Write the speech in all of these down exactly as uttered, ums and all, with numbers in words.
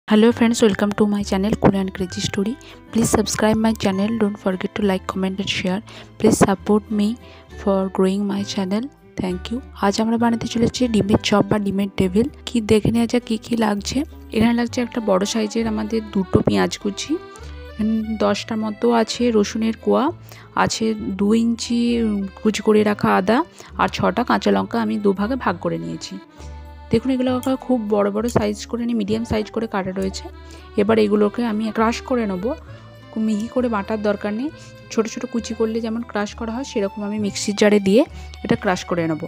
Hello friends, welcome to my channel Cool and Crazy Story. Please subscribe my channel. Don't forget to like, comment and share. Please support me for growing my channel. Thank you. आज আমরা বানাতে চলেছি ডিমের chop বা ডিমের table. কি দেখে নেওয়া যাক কি কি লাগছে। এখানে লাগছে একটা বড় সাইজের আমাদের দুটো পেঁয়াজ কুচি, দশটা মতো আছে রসুনের কোয়া, আছে দু ইঞ্চি কুচি করে রাখা আদা আর ছটা কাঁচা লঙ্কা আমি দুভাগে ভাগ করে নিয়েছি। দেখুন এগুলো খুব বড় বড় সাইজ করে নিয়ে মিডিয়াম সাইজ করে কাটা রয়েছে। এবার এগুলোকে আমি ক্রাশ করে নেব। মিহি করে বাটার দরকার নেই, ছোট ছোট কুচি করলে যেমন ক্রাশ করা হয় সেরকম আমি মিক্সির জারে দিয়ে এটা ক্রাশ করে নেব।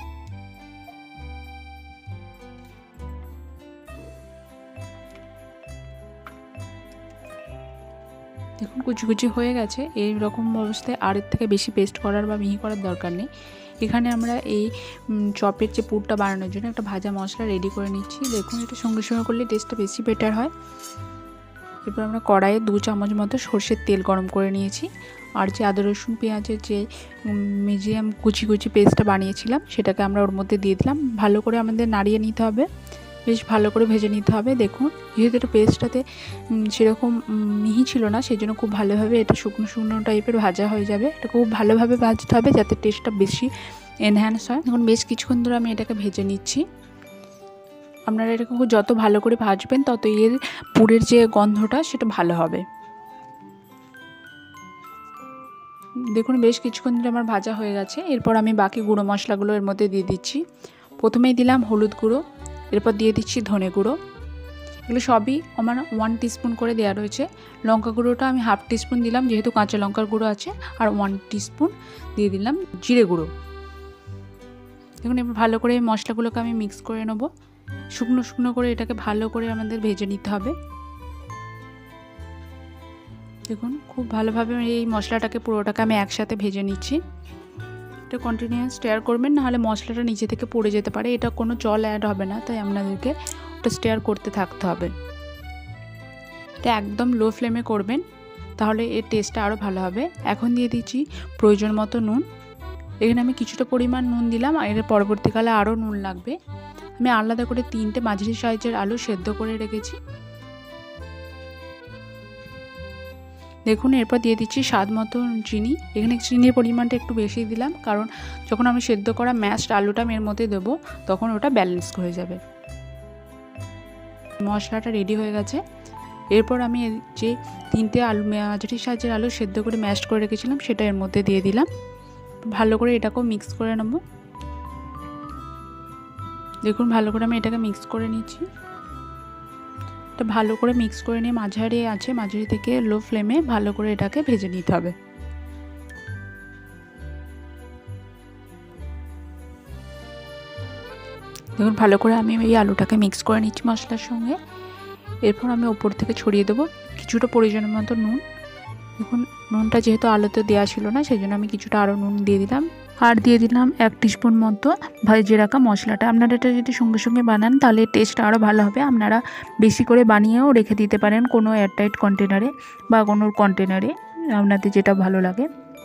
দেখুন কুচি কুচি হয়ে গেছে। এই রকম অবস্থায় আর এর থেকে বেশি পেস্ট করার বা মিহি করার দরকার নেই। এখানে আমরা এই চপের যে পুরটা বানানোর জন্য একটা ভাজা মশলা রেডি করে নিচ্ছি। দেখুন এটা সঙ্গে সঙ্গে করলে টেস্টটা বেশি বেটার হয়। এরপর আমরা কড়াইয়ে দু চামচ মতো সর্ষের তেল গরম করে নিয়েছি, আর যে আদা রসুন পেঁয়াজের যে মিডিয়াম কুচি কুচি পেস্টটা বানিয়েছিলাম সেটাকে আমরা ওর মধ্যে দিয়ে দিলাম। ভালো করে আমাদের নাড়িয়ে নিতে হবে, বেশ ভালো করে ভেজে নিতে হবে। দেখুন যেহেতু এটা পেস্টটাতে সেরকম মিহি ছিল না, সেই জন্য খুব ভালোভাবে এটা শুকনো শুকনো টাইপের ভাজা হয়ে যাবে। এটা খুব ভালোভাবে ভাজতে হবে যাতে টেস্টটা বেশি এনহ্যান্স হয়। এখন বেশ কিছুক্ষণ ধরে আমি এটাকে ভেজে নিচ্ছি। আপনারা এটাকে যত ভালো করে ভাজবেন তত এর পুরের যে গন্ধটা সেটা ভালো হবে। দেখুন বেশ কিছুক্ষণ ধরে আমার ভাজা হয়ে গেছে। এরপর আমি বাকি গুঁড়ো মশলাগুলো এর মধ্যে দিয়ে দিচ্ছি। প্রথমেই দিলাম হলুদ গুঁড়ো, এরপর দিয়ে দিচ্ছি ধনে গুঁড়ো। এগুলো সবই আমার ওয়ান টিস্পুন করে দেওয়া রয়েছে। লঙ্কা গুঁড়োটা আমি হাফ টিস্পুন দিলাম যেহেতু কাঁচা লঙ্কার গুঁড়ো আছে, আর ওয়ান টিস্পুন দিয়ে দিলাম জিরে গুঁড়ো। দেখুন এবার ভালো করে মশলাগুলোকে আমি মিক্স করে নেব। শুকনো শুকনো করে এটাকে ভালো করে আমাদের ভেজে নিতে হবে। দেখুন খুব ভালোভাবে এই মশলাটাকে পুরোটাকে আমি একসাথে ভেজে নিচ্ছি। এটা কন্টিনিউয়াস স্টেয়ার করবেন, নাহলে মশলাটা নিচে থেকে পড়ে যেতে পারে। এটা কোনো জল অ্যাড হবে না, তাই আপনাদেরকে ওটা স্টেয়ার করতে থাকতে হবে। এটা একদম লো ফ্লেমে করবেন, তাহলে এর টেস্টটা আরও ভালো হবে। এখন দিয়ে দিচ্ছি প্রয়োজন মতো নুন। এখানে আমি কিছুটা পরিমাণ নুন দিলাম, আর এর পরবর্তীকালে আরও নুন লাগবে। আমি আলাদা করে তিনটে মাঝারি সাইজের আলু সেদ্ধ করে রেখেছি। দেখুন এরপর দিয়ে দিচ্ছি স্বাদ মতো চিনি। এখানে চিনির পরিমাণটা একটু বেশি দিলাম, কারণ যখন আমি সেদ্ধ করা ম্যাশড আলুটা এর মধ্যে দেবো তখন ওটা ব্যালেন্স হয়ে যাবে। মশলাটা রেডি হয়ে গেছে। এরপর আমি যে তিনটে আলু মাঝারি সাইজের আলু সেদ্ধ করে ম্যাশড করে রেখেছিলাম সেটা এর মধ্যে দিয়ে দিলাম। ভালো করে এটাকেও মিক্স করে নেব। দেখুন ভালো করে আমি এটাকে মিক্স করে নিচ্ছি। এটা ভালো করে মিক্স করে নিয়ে মাঝারি আছে মাঝারি থেকে লো ফ্লেমে ভালো করে এটাকে ভেজে নিতে হবে। দেখুন ভালো করে আমি এই আলুটাকে মিক্স করে নিচ্ছি মশলার সঙ্গে। এরপর আমি ওপর থেকে ছড়িয়ে দেবো কিছুটা পরিমাণের মতো নুন। দেখুন নুনটা যেহেতু আলুতে দেওয়া ছিল না, সেই জন্য আমি কিছুটা আরও নুন দিয়ে দিলাম। আর দিয়ে দিলাম এক টিস্পুন মতো ভেজে রাখা মশলাটা। আপনারা এটা যদি সঙ্গে সঙ্গে বানান তাহলে টেস্ট আরও ভালো হবে। আপনারা বেশি করে বানিয়েও রেখে দিতে পারেন কোনো এয়ারটাইট কন্টেনারে বা কোনো কন্টেনারে, আপনাদের যেটা ভালো লাগে।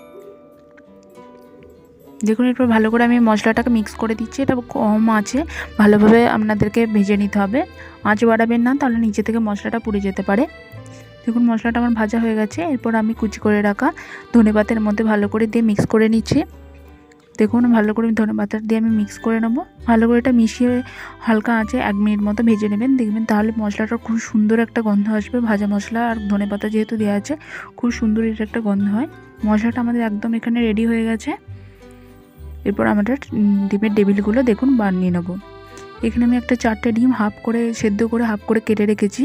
দেখুন এরপর ভালো করে আমি মশলাটাকে মিক্স করে দিচ্ছি। এটা কম আছে ভালোভাবে আপনাদেরকে ভেজে নিতে হবে। আঁচ বাড়াবেন না, তাহলে নিচে থেকে মশলাটা পুড়ে যেতে পারে। দেখুন মশলাটা আমার ভাজা হয়ে গেছে। এরপর আমি কুচি করে রাখা ধনেপাতার মধ্যে ভালো করে দিয়ে মিক্স করে নিচ্ছি। দেখুন ভালো করে ধনেপাতা দিয়ে আমি মিক্স করে নেব। ভালো করে এটা মিশিয়ে হালকা আঁচে এক মিনিট মতো ভেজে নেবেন। দেখবেন তাহলে মশলাটার খুব সুন্দর একটা গন্ধ আসবে। ভাজা মশলা আর ধনেপাতা যেহেতু দেওয়া আছে খুব সুন্দর এটা একটা গন্ধ হয়। মশলাটা আমাদের একদম এখানে রেডি হয়ে গেছে। এরপর আমাদের ডিমের টেবিলগুলো দেখুন বানিয়ে নেব। এখানে আমি একটা চারটে ডিম হাফ করে সেদ্ধ করে হাফ করে কেটে রেখেছি।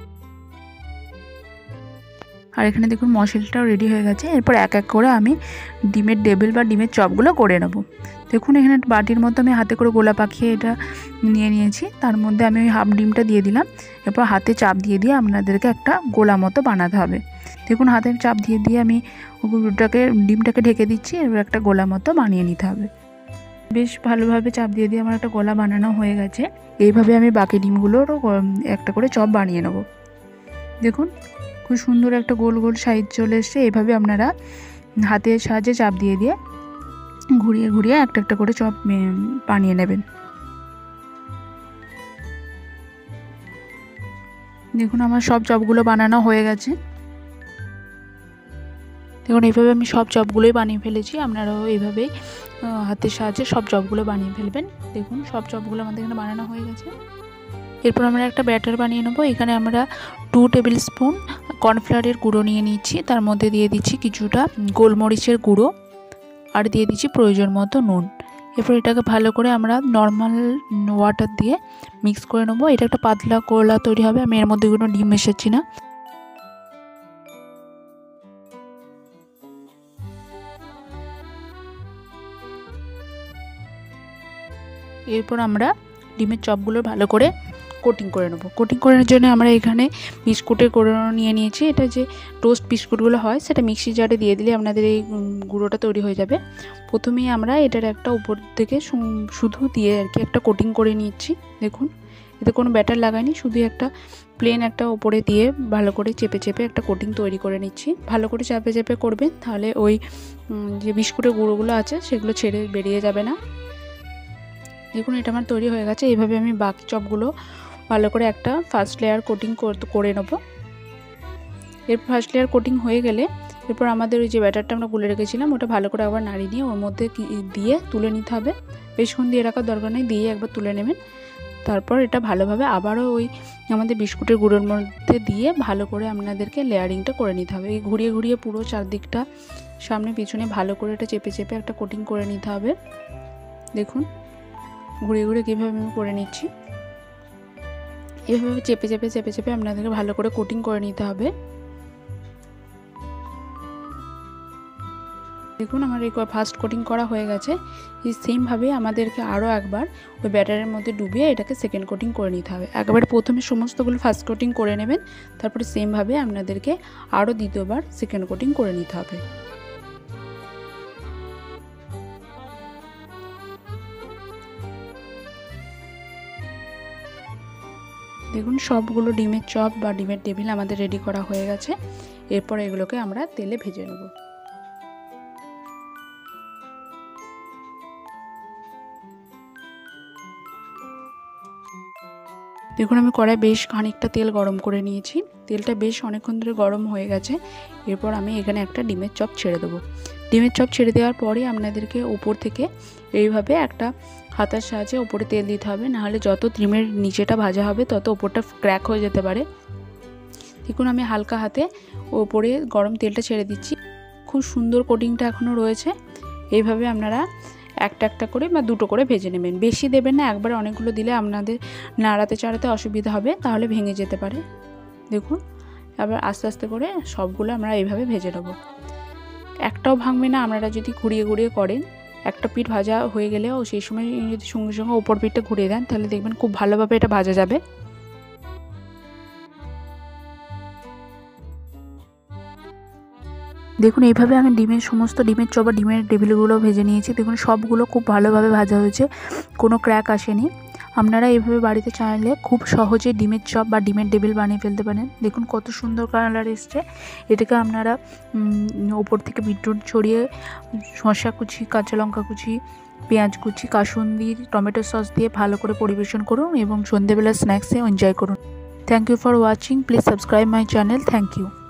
আর এখানে দেখুন মশলাটাও রেডি হয়ে গেছে। এরপর এক এক করে আমি ডিমের টেবিল বা ডিমের চপগুলো করে নেব। দেখুন এখানে বাটির মতো আমি হাতে করে গোলা পাকিয়ে এটা নিয়ে নিয়েছি। তার মধ্যে আমি ওই হাফ ডিমটা দিয়ে দিলাম। এরপর হাতে চাপ দিয়ে দিয়ে আপনাদেরকে একটা গোলা মতো বানাতে হবে। দেখুন হাতে চাপ দিয়ে দিয়ে আমি ওটাকে ডিমটাকে ঢেকে দিচ্ছি। এবার একটা গোলা মতো বানিয়ে নিতে হবে। বেশ ভালোভাবে চাপ দিয়ে দিয়ে আমার একটা গোলা বানানো হয়ে গেছে। এইভাবে আমি বাকি ডিমগুলোরও একটা করে চপ বানিয়ে নেব। দেখুন খুব সুন্দর একটা গোল গোল সাইজ চলে এসছে। এইভাবে আপনারা হাতের সাহায্যে চাপ দিয়ে দিয়ে ঘুরিয়ে ঘুরিয়ে একটা একটা করে চপ বানিয়ে নেবেন। দেখুন আমার সব চপগুলো বানানো হয়ে গেছে। দেখুন এইভাবে আমি সব চপগুলোই বানিয়ে ফেলেছি। আপনারাও এইভাবেই হাতের সাহায্যে সব চপগুলো বানিয়ে ফেলবেন। দেখুন সব চপগুলো আমাদের এখানে বানানো হয়ে গেছে। এরপর আমরা একটা ব্যাটার বানিয়ে নেব। এখানে আমরা টু টেবিল স্পুন কর্নফ্লাওয়ারের গুঁড়ো নিয়ে নিচ্ছি, তার মধ্যে দিয়ে দিচ্ছি কিছুটা গোলমরিচের গুঁড়ো আর দিয়ে দিচ্ছি প্রয়োজন মতো নুন। এরপর এটাকে ভালো করে আমরা নর্মাল ওয়াটার দিয়ে মিক্স করে নেবো। এটা একটা পাতলা গোলা তৈরি হবে। আমি এর মধ্যে কোনো ডিম মেশাচ্ছি না। এরপর আমরা ডিমের চপগুলো ভালো করে কোটিং করে নেব। কোটিং করার জন্য আমরা এখানে বিস্কুটের গুঁড়ো নিয়ে নিয়েছি। এটা যে টোস্ট বিস্কুটগুলো হয় সেটা মিক্সি জারে দিয়ে দিলে আপনাদের এই গুঁড়োটা তৈরি হয়ে যাবে। প্রথমেই আমরা এটার একটা উপর থেকে শুধু দিয়ে আর কি একটা কোটিং করে নিচ্ছি। দেখুন এতে কোনো ব্যাটার লাগাইনি, শুধু একটা প্লেন একটা উপরে দিয়ে ভালো করে চেপে চেপে একটা কোটিং তৈরি করে নিচ্ছি। ভালো করে চাপে চেপে করবেন, তাহলে ওই যে বিস্কুটের গুঁড়োগুলো আছে সেগুলো ছেড়ে বেরিয়ে যাবে না। দেখুন এটা আমার তৈরি হয়ে গেছে। এইভাবে আমি বাকি চপগুলো ভালো করে একটা ফার্স্ট লেয়ার কোটিং করে নেব। এর ফার্স্ট লেয়ার কোটিং হয়ে গেলে এরপর আমাদের ওই যে ব্যাটারটা আমরা গুলে রেখেছিলাম ওটা ভালো করে একবার নাড়িয়ে নিয়ে ওর মধ্যে দিয়ে তুলে নিতে হবে। বেশিক্ষণ দিয়ে রাখার দরকার নেই, দিয়ে একবার তুলে নেবেন। তারপর এটা ভালোভাবে আবারও ওই আমাদের বিস্কুটের গুঁড়োর মধ্যে দিয়ে ভালো করে আপনাদেরকে লেয়ারিংটা করে নিতে হবে। এই ঘুরিয়ে ঘুরিয়ে পুরো চারদিকটা সামনে পিছনে ভালো করে এটা চেপে চেপে একটা কোটিং করে নিতে হবে। দেখুন ঘুরিয়ে ঘুরিয়ে কীভাবে আমি করে নিচ্ছি। এভাবে চেপে চেপে চেপে চেপে আপনাদেরকে ভালো করে কোটিং করে নিতে হবে। দেখুন আমার এই ফার্স্ট কোটিং করা হয়ে গেছে। এই সেমভাবে আমাদেরকে আরও একবার ওই ব্যাটারের মধ্যে ডুবিয়ে এটাকে সেকেন্ড কোটিং করে নিতে হবে। একবার প্রথমে সমস্তগুলো ফার্স্ট কোটিং করে নেবেন, তারপরে সেমভাবে আপনাদেরকে আরও দ্বিতীয়বার সেকেন্ড কোটিং করে নিতে হবে। দেখুন সবগুলো ডিমের চপ বা ডিমের টেবিল আমাদের রেডি করা হয়ে গেছে। এরপর এগুলোকে আমরা তেলে ভেজে নেব। দেখুন আমি কড়াই বেশ খানিকটা তেল গরম করে নিয়েছি। তেলটা বেশ অনেকক্ষণ ধরে গরম হয়ে গেছে। এরপর আমি এখানে একটা ডিমের চপ ছেড়ে দেবো। ডিমের চপ ছেড়ে দেওয়ার পরে আপনাদেরকে উপর থেকে এইভাবে একটা হাতার সাহায্যে উপরে তেল দিতে হবে, নাহলে যত ডিমের নিচেটা ভাজা হবে তত উপরটা ক্র্যাক হয়ে যেতে পারে। দেখুন আমি হালকা হাতে ওপরে গরম তেলটা ছেড়ে দিচ্ছি। খুব সুন্দর কোটিংটা এখনও রয়েছে। এইভাবে আপনারা একটা একটা করে বা দুটো করে ভেজে নেবেন। বেশি দেবেন না, একবারে অনেকগুলো দিলে আপনাদের নাড়াতে চাড়াতে অসুবিধা হবে, তাহলে ভেঙে যেতে পারে। দেখুন আবার আস্তে আস্তে করে সবগুলো আমরা এইভাবে ভেজে নেব। একটাও ভাঙবে না আপনারা যদি ঘুরিয়ে ঘুরিয়ে করেন। একটা পিঠ ভাজা হয়ে গেলেও সেই সময় যদি সঙ্গে সঙ্গে ওপর পিঠটা ঘুরিয়ে দেন তাহলে দেখবেন খুব ভালোভাবে এটা ভাজা যাবে। দেখুন এইভাবে আমি ডিমের সমস্ত ডিমের চপ বা ডিমের টেবিলগুলো ভেজে নিয়েছি। দেখুন সবগুলো খুব ভালোভাবে ভাজা হয়েছে, কোনো ক্র্যাক আসেনি। আপনারা এইভাবে বাড়িতে চাইলে খুব সহজে ডিমের চপ বা ডিমের টেবিল বানিয়ে ফেলতে পারেন। দেখুন কত সুন্দর কালার এসছে। এটাকে আপনারা ওপর থেকে বিটরুট ছড়িয়ে শসা কুচি, কাঁচা লঙ্কা কুচি, পেঁয়াজ কুচি, কাসুন্দি, টমেটো সস দিয়ে ভালো করে পরিবেশন করুন এবং সন্ধ্যেবেলা স্ন্যাক্সে এনজয় করুন। Thank you for watching. Please subscribe my channel. Thank you.